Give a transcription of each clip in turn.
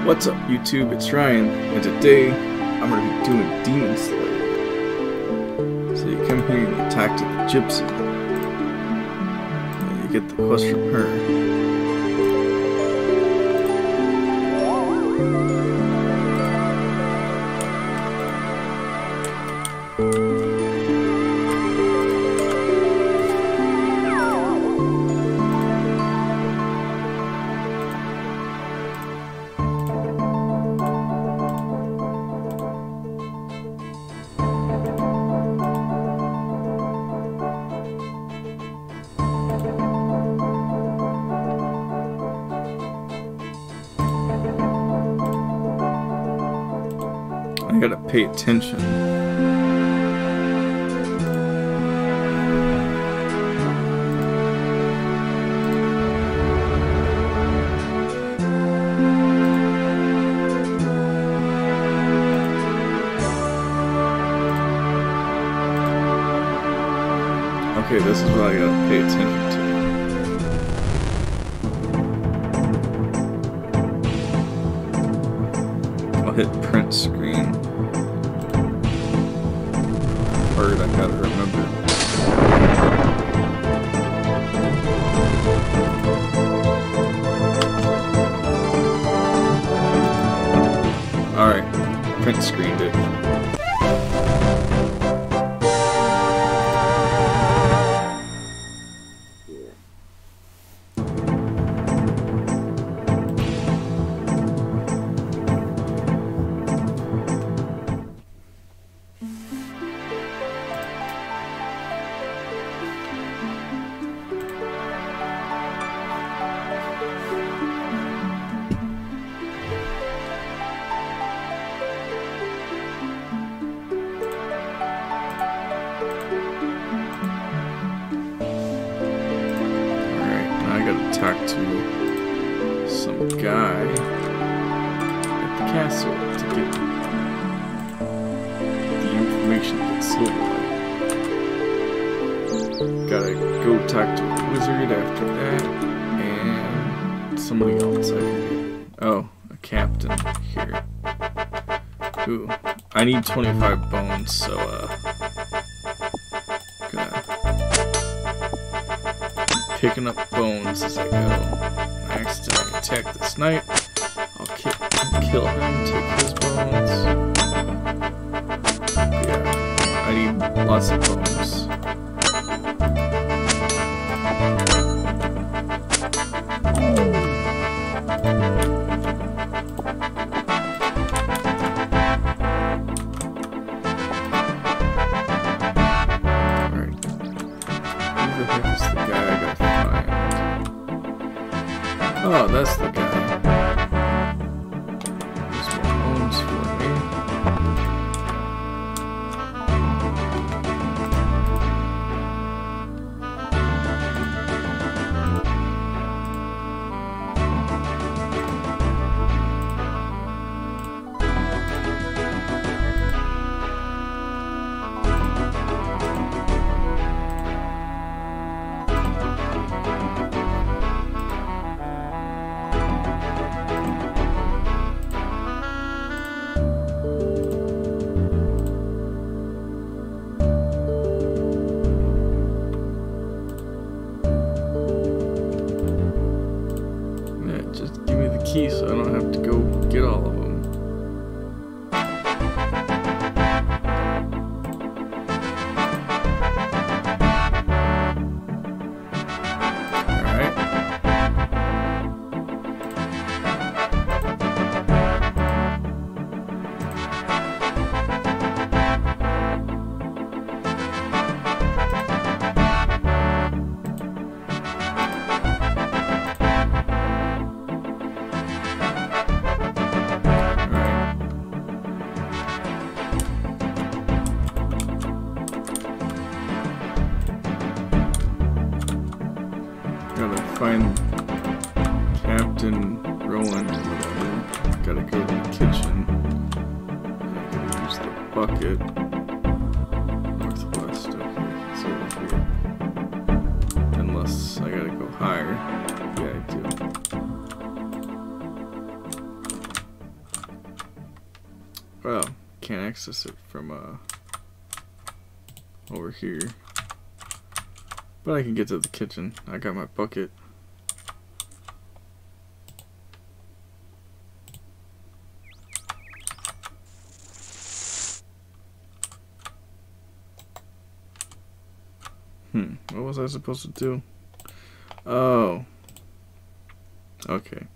What's up, YouTube? It's Ryan, and today I'm going to be doing Demon Slayer. So you come here and you talk to the gypsy, and you get the quest from her. I gotta pay attention. Okay, this is what I gotta pay attention to. I'll hit print screen. Word I gotta remember. Alright, print screened it. Talk to some guy at the castle to get the information to get Silverlight. Gotta go talk to a wizard after that, and somebody else I forget. Oh, a captain here. Ooh, I need 25 bones, so picking up bones as I go. I accidentally attack this knight. I'll kill him, take his bones. Yeah, I need lots of bones. Alright. Who the heck is the guy I gotta find? Oh, that's the guy. There's more bones for me. So I don't have to go get all of them. Gotta find Captain Roland or whatever. Gotta go to the kitchen. I gotta use the bucket. Northwest, okay, it's over here. Unless I gotta go higher. Yeah, I do. Well, can't access it from over here. But I can get to the kitchen. I got my bucket. What was I supposed to do? Oh. Okay.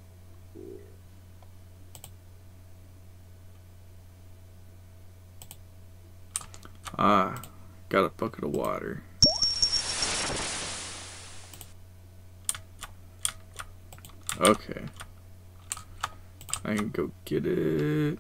Ah, got a bucket of water. Okay. I can go get it.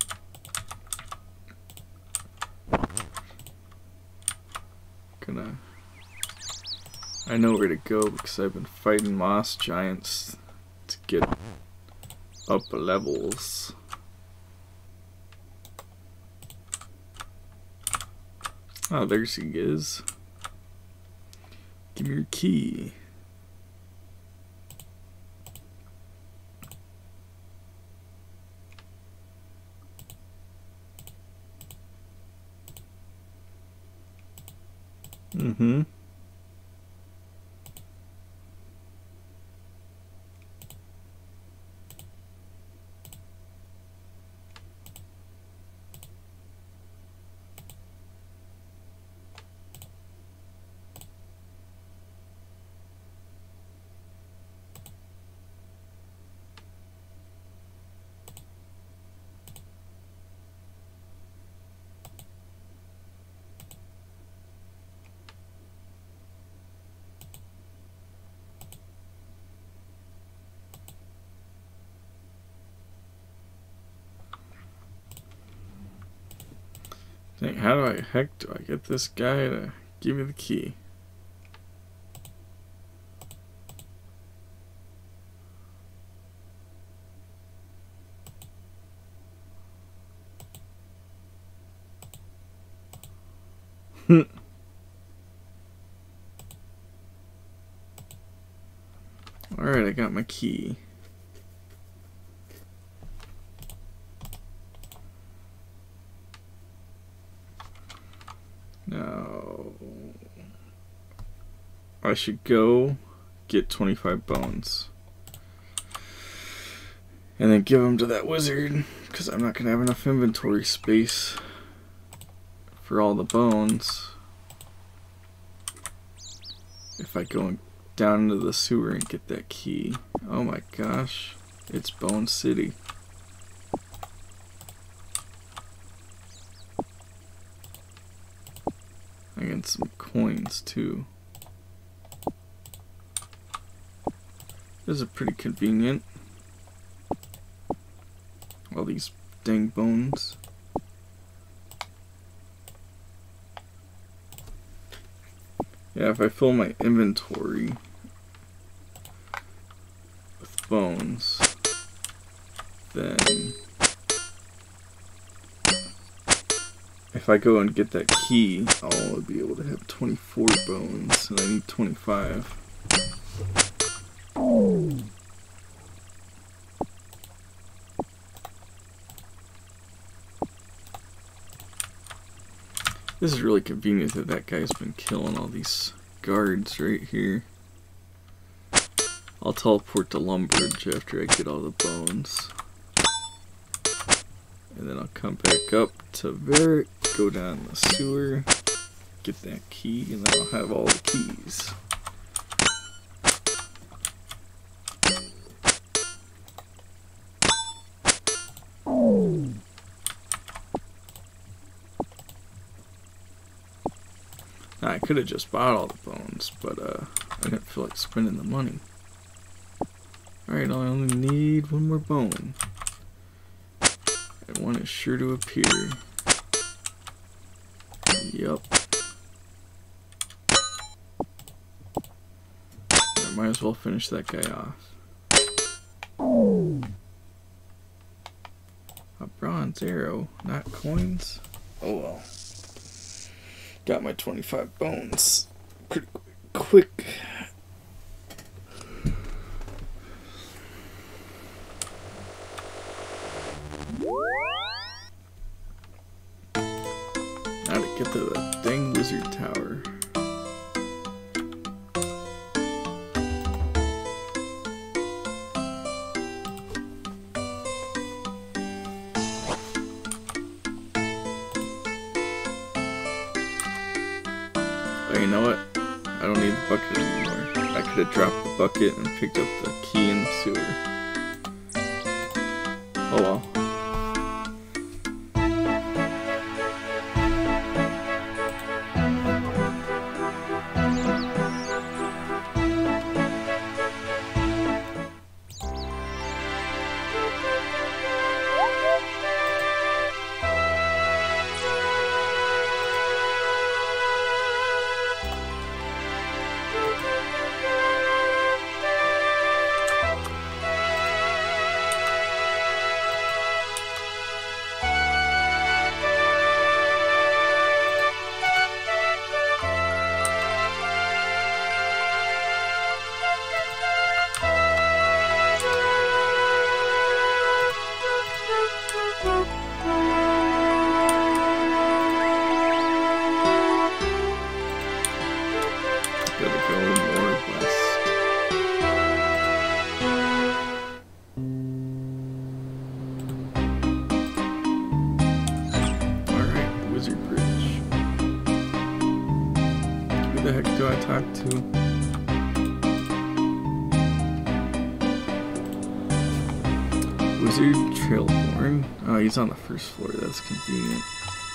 I know where to go because I've been fighting moss giants to get up levels. Oh, there she is. Give me your key. Mm-hmm. How do I get this guy to give me the key? Alright, I got my key. Now, I should go get 25 bones. And then give them to that wizard, because I'm not going to have enough inventory space for all the bones. If I go down into the sewer and get that key. Oh my gosh, it's Bone City. I get some coins too. This is pretty convenient. All these dang bones. Yeah, if I fill my inventory with bones, then if I go and get that key, I'll be able to have 24 bones, and I need 25. This is really convenient that that guy's been killing all these guards right here. I'll teleport to Lumbridge after I get all the bones. And then I'll come back up to Varric, go down the sewer, get that key, and then I'll have all the keys. Now, I could have just bought all the bones, but I didn't feel like spending the money. Alright, I only need one more bone. And one is sure to appear. Yup. I might as well finish that guy off. A bronze arrow, not coins? Oh well. Got my 25 bones pretty quick. get to the dang wizard tower. Oh, you know what? I don't need the bucket anymore. I could have dropped the bucket and picked up the key in the sewer. Oh well. Who the heck do I talk to? Wizard Trailborn? Oh, he's on the first floor. That's convenient.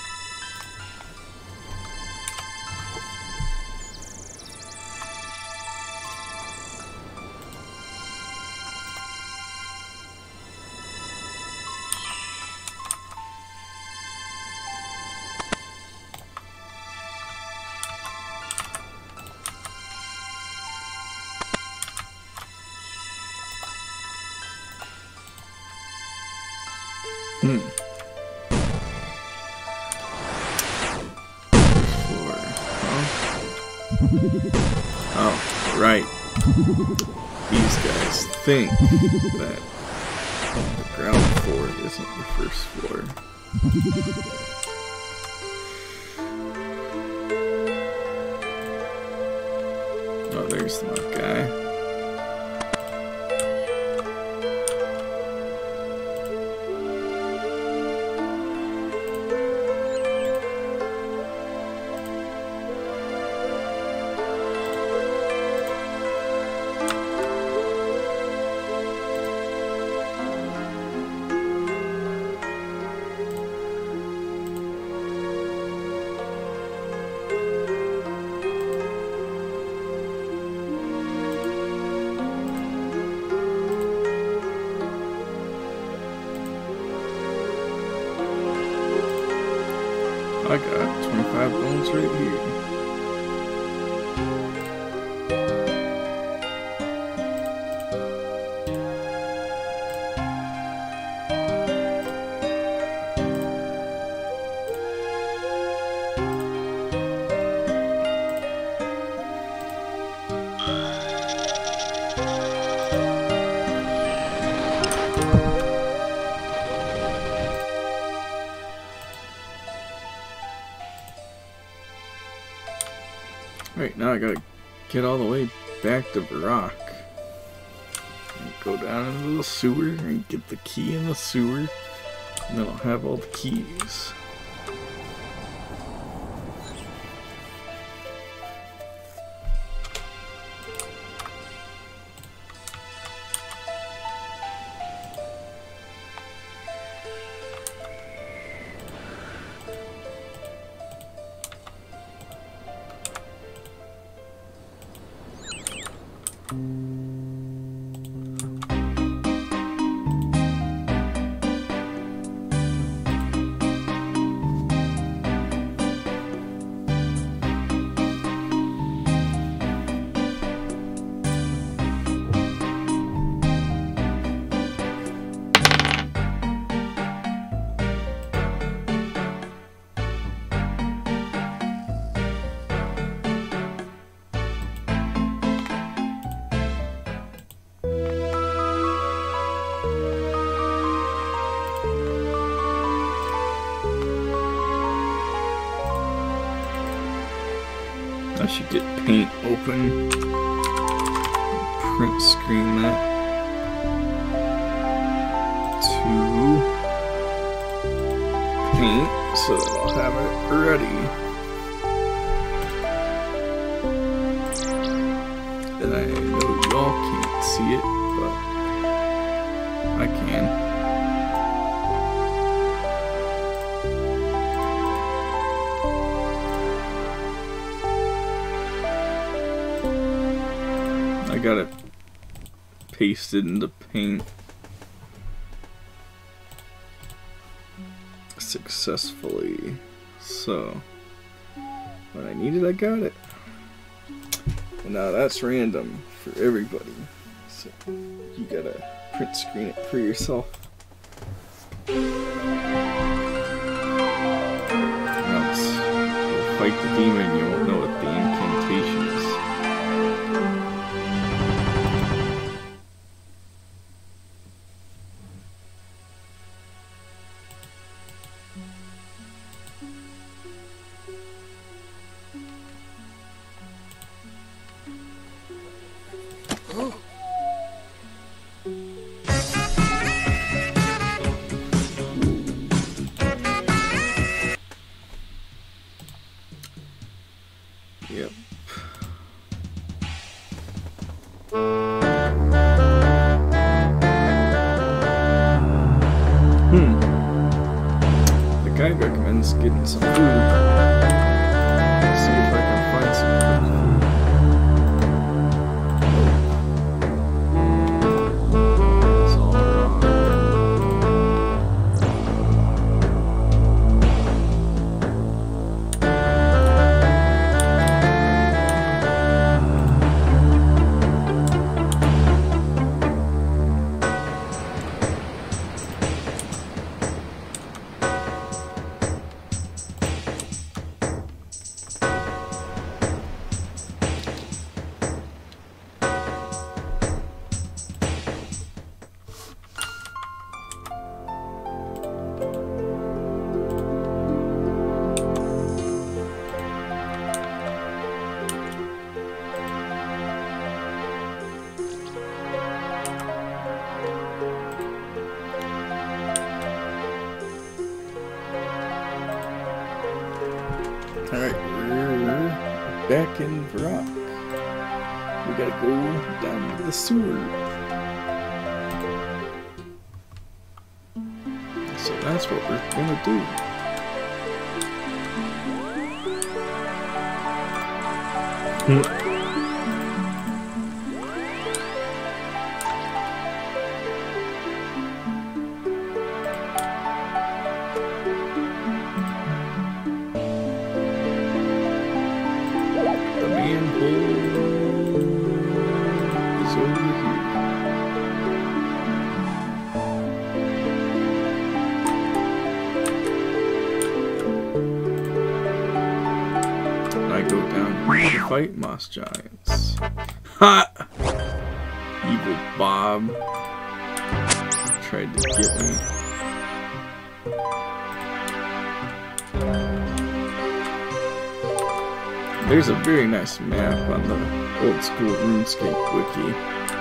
Floor, huh? Oh, right. These guys think that the ground floor isn't the first floor. Oh, there's the mock guy. I got 25 bones right here. Right, now I gotta get all the way back to Barak. And go down into the sewer and get the key in the sewer. And then I'll have all the keys. I should get paint open. Print screen that to paint so that I'll have it ready. And I know y'all can't see it, but I can. I got it pasted into paint successfully. So when I needed, I got it. And now that's random for everybody. So you gotta print screen it for yourself. Else you'll fight the demon, you won't know what the incantation is. Yep. The guy recommends getting some food. Let's see if I can find some food. It's all wrong. Alright, we're back in Rock. We gotta go down to the sewer. So that's what we're gonna do. I go down here to fight moss giants. Ha! Evil Bob tried to get me. There's a very nice map on the old school Runescape wiki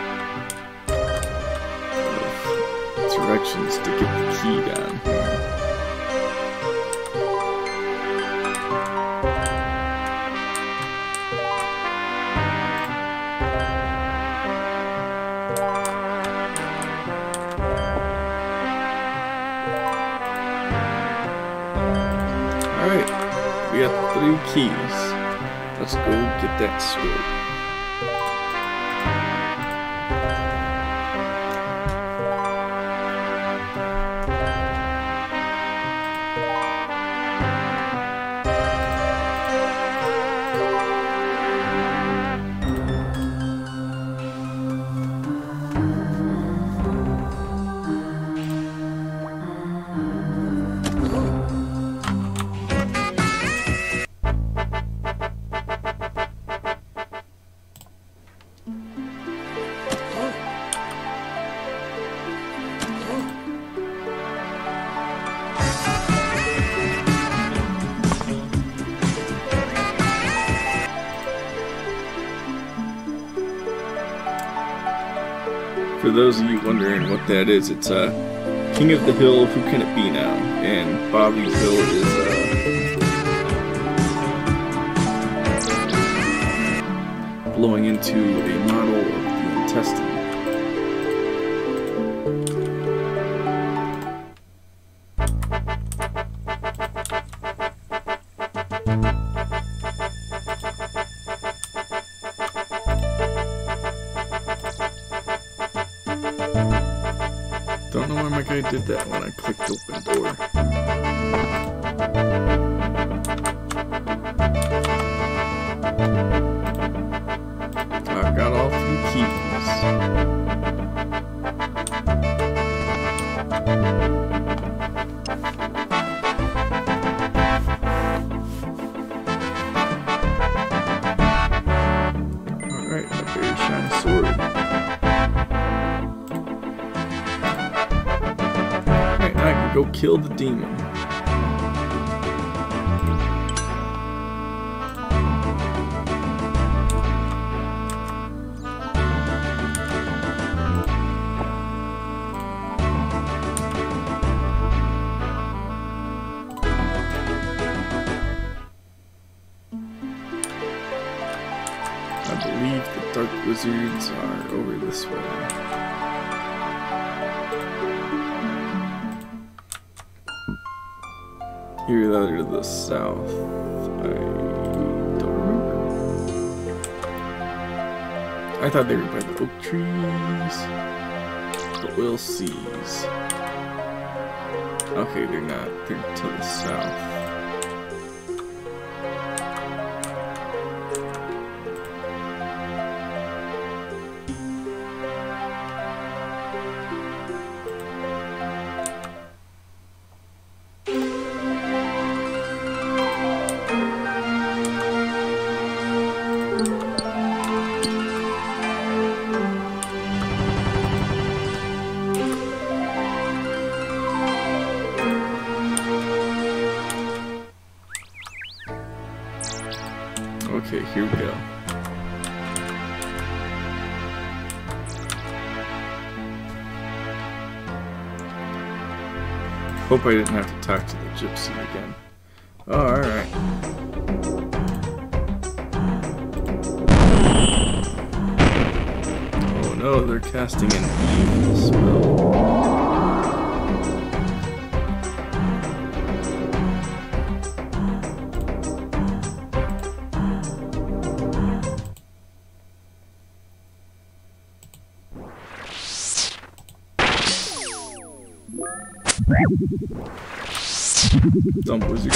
of directions to get the key down here. Alright, we got 3 keys. Let's go get that sword. for those of you wondering what that is, it's King of the Hill, Who Can It Be Now? And Bobby's Hill is blowing into a model of the intestine. Don't know why my guy did that when I clicked open door. I got all 3 keys. Alright, my very shiny sword. I can go kill the demon. I believe the dark wizards are over this way. Here, that are to the south. I don't remember. I thought they were by the oak trees, but we'll see. Okay, they're not. They're to the south. Okay, here we go. Hope I didn't have to talk to the gypsy again. Oh, alright. Oh no, they're casting an evil spell. Dumb wizard.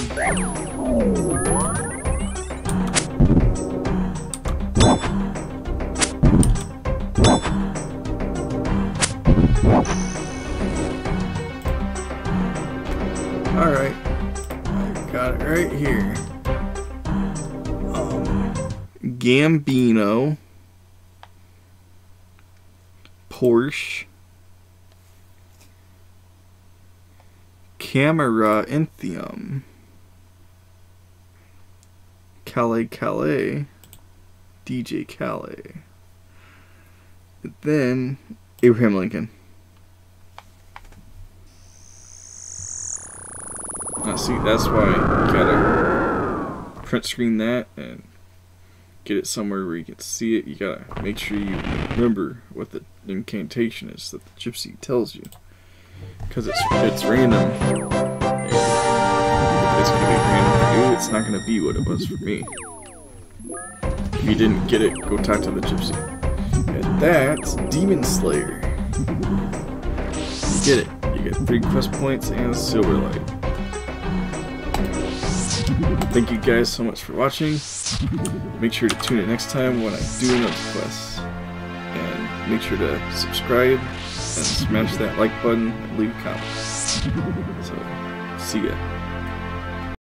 Alright. I got it right here. Gambino. Porsche. Camera Inthium, Calais, DJ Calais, and then Abraham Lincoln. Now see, that's why you gotta print screen that and get it somewhere where you can see it. You gotta make sure you remember what the incantation is that the gypsy tells you. Because it's random. If it's going to be random for you, it's not going to be what it was for me. If you didn't get it, go talk to the gypsy. And that's Demon Slayer. You get it. You get 3 quest points and a silver light. Thank you guys so much for watching. Make sure to tune in next time when I do another quest. And make sure to subscribe and smash that like button and leave a comment. So, see ya.